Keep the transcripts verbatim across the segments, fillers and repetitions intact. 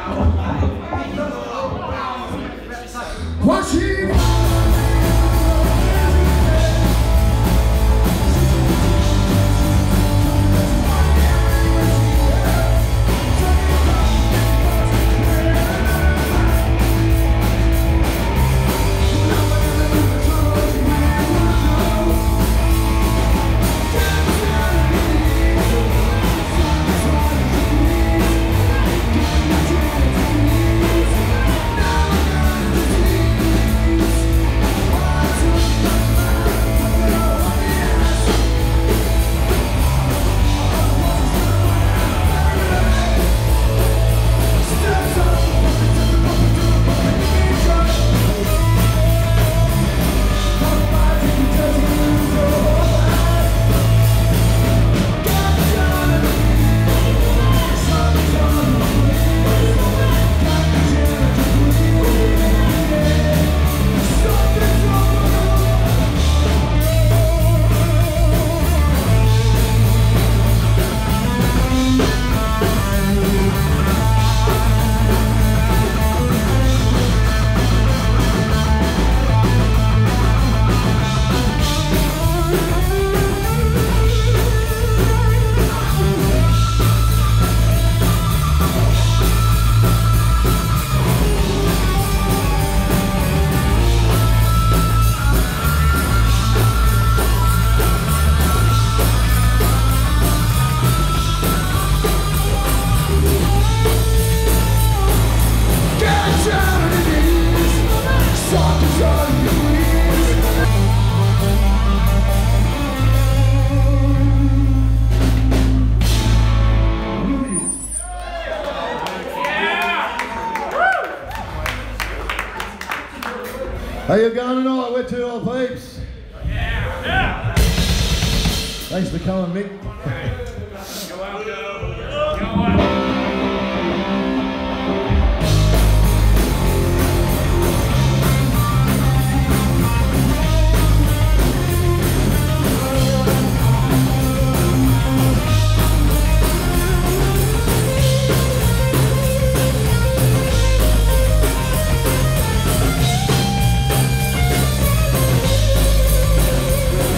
How you going tonight? We're two old peeps. Yeah. Yeah. Thanks for coming, Mick. Go out, go. Go out.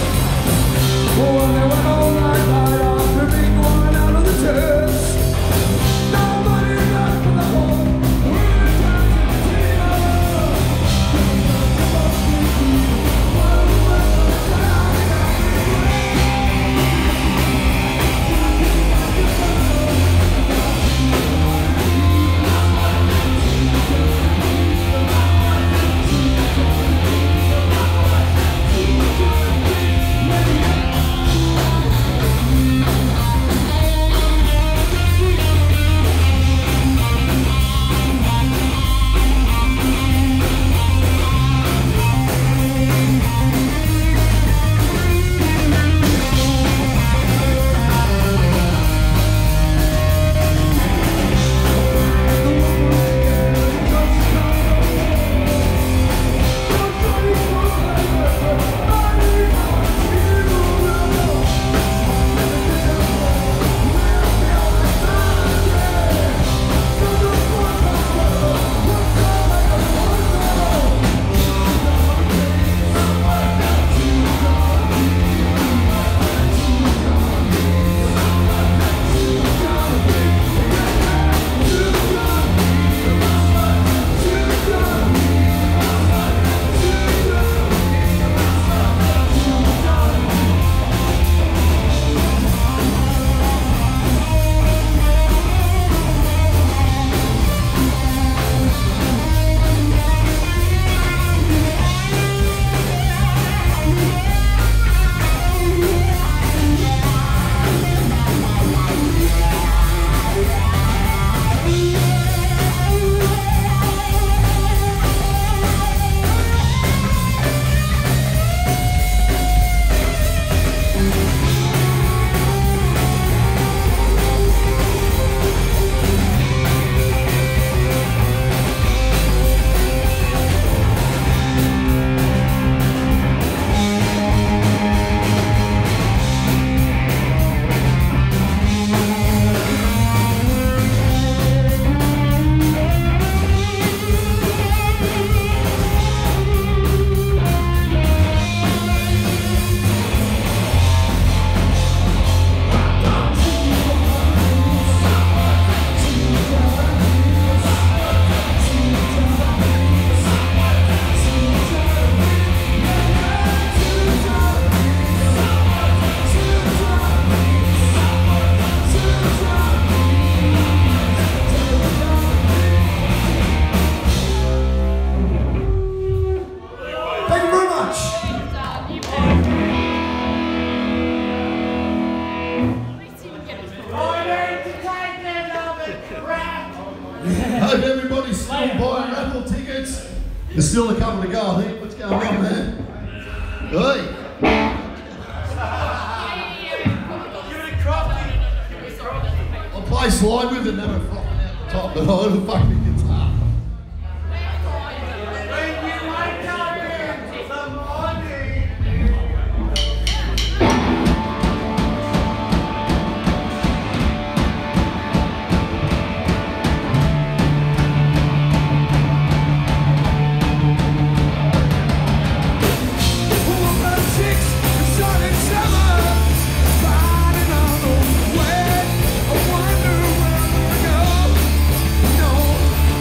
All night, all night, after being one out of the church. Hope everybody's still buying raffle tickets. There's still a couple to go, I think. What's going on there? Hey! I'll play slide with it and have it frothing out the top, but I'll fuck me guitar. No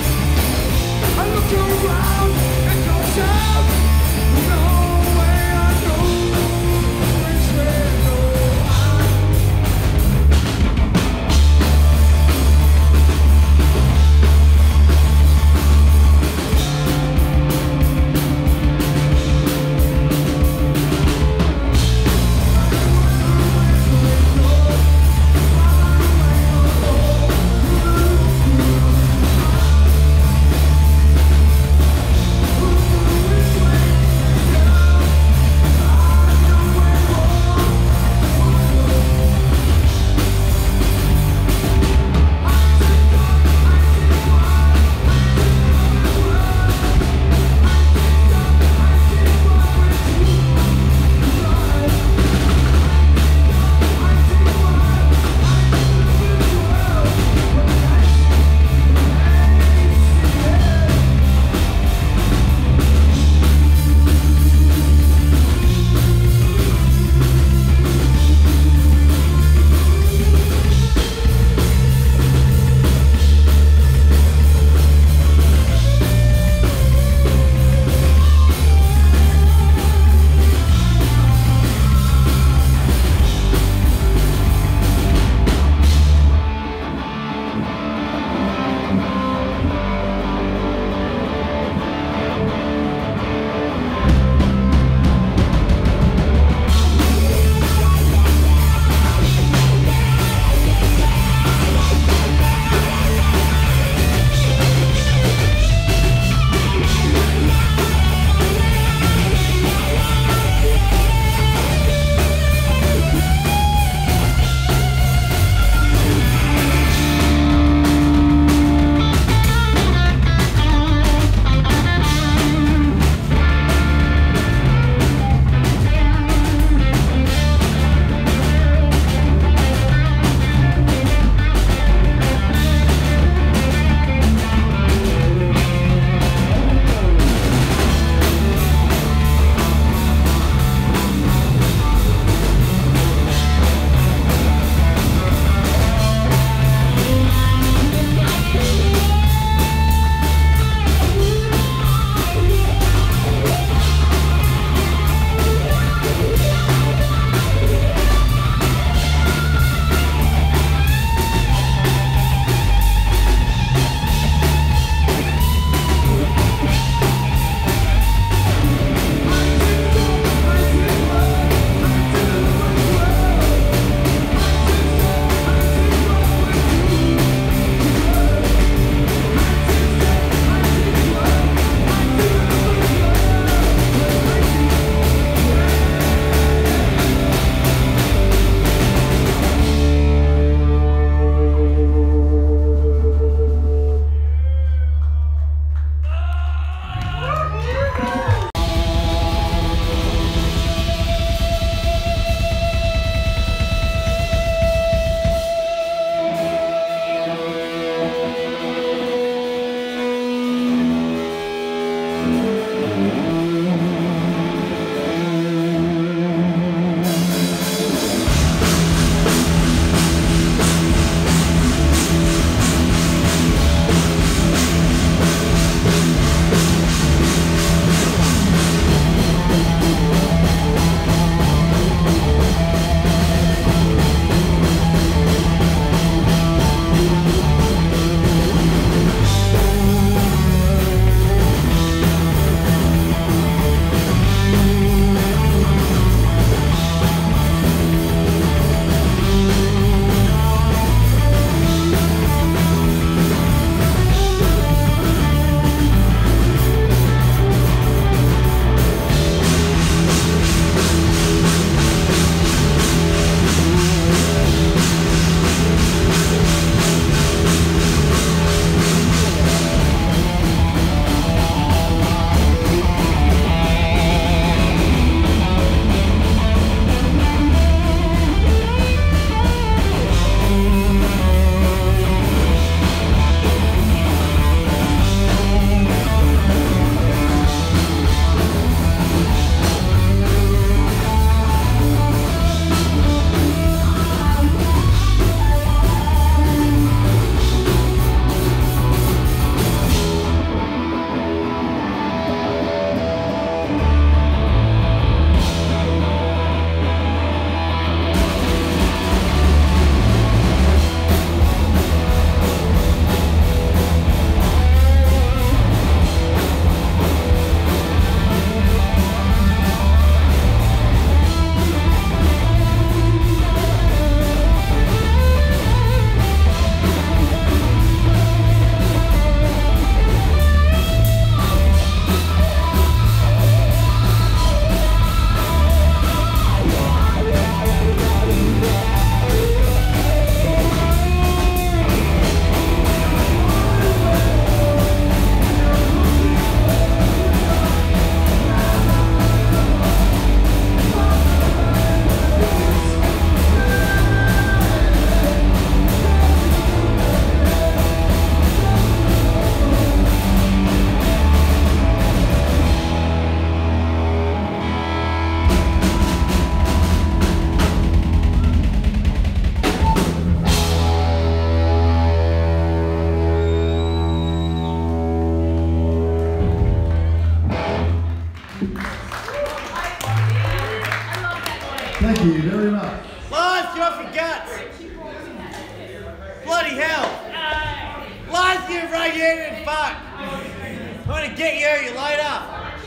Thank you very much. Lyfe, get off your guts. Bloody hell. Lyfe, you right-handed fuck. I'm gonna get you, you later.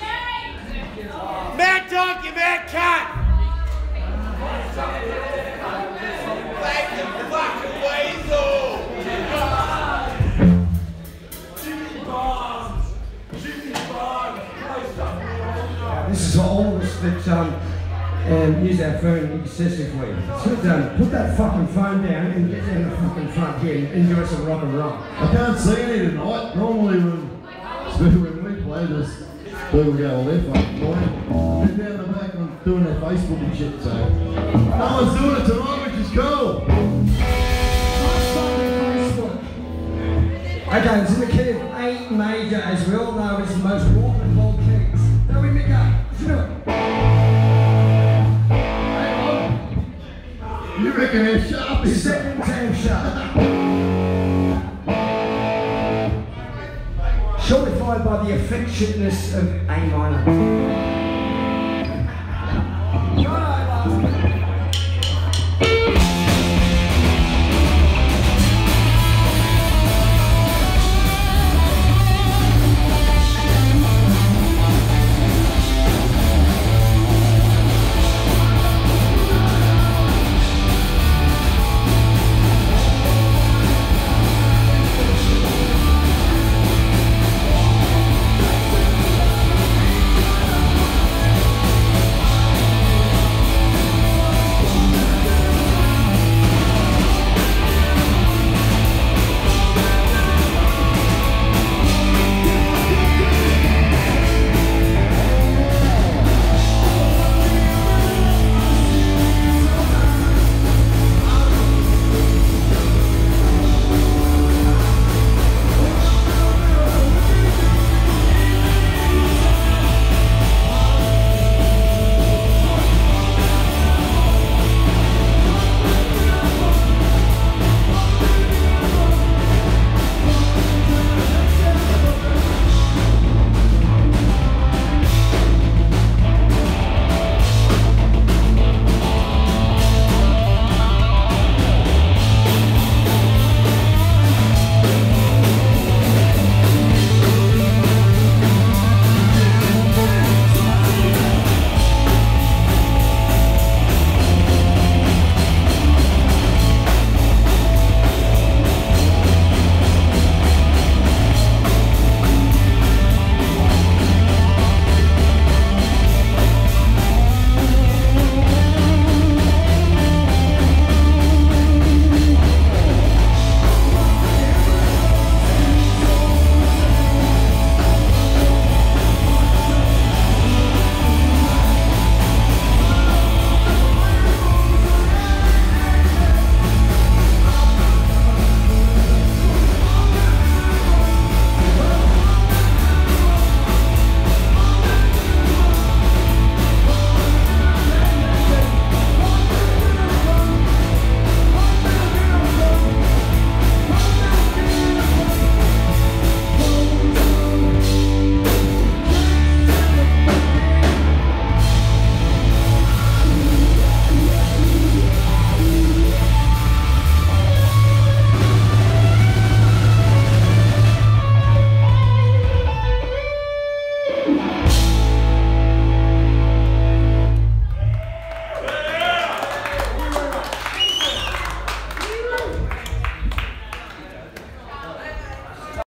Mad dog, you mad cat. Like the fucking weasel. This is for all of us that um, um, use our phone excessively. Sit down, put that fucking phone down and get down the fucking front here and enjoy some rock and roll. I can't see any tonight. Normally when, especially when we play this, people go on their fucking morning. They're down the back and doing their Facebook and shit, so. No one's doing it tonight, which is cool. Okay, it's in the key of A major, as we all know, it's the most rock and roll keys. Now we make up. Let's do it. You reckon they're sharp? Is Second time sharp. Shortified by the affectionateness of A minor.